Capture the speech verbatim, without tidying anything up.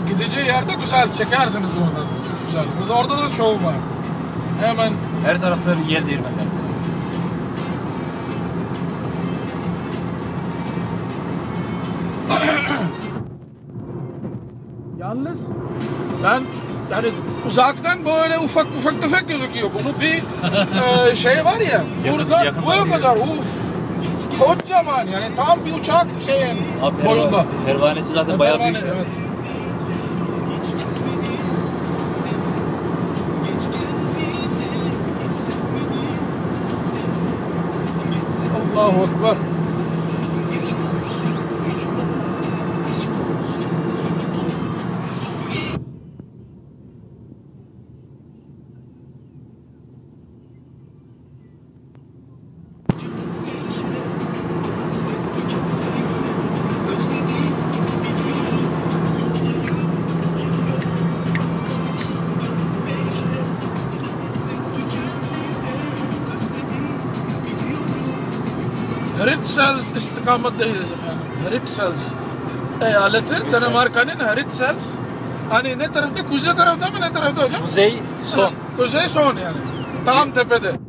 gideceği yerde güzel çekersiniz orada. Güzel. Burada orada da çoğu var. Hemen Her tarafta yer değirmenler. yalnız ben yani uzaktan böyle ufak ufak tefek gözüküyor. Bunu bir e, şey var ya. Yakın- Burada yakından bu kadar uf. Kocaman yani tam bir uçak şeyin Abi boyunda. perva- pervanesi zaten bayağı büyük. Evet. Allahu Ekber. Hirtshals istikametteyiz efendim. Hirtshals eyaleti Danimarka'nın Hirtshals. Hani ne tarafta? Kuzey tarafta mı ne tarafta hocam? Kuzey son. Kuzey son yani. Tam tepede.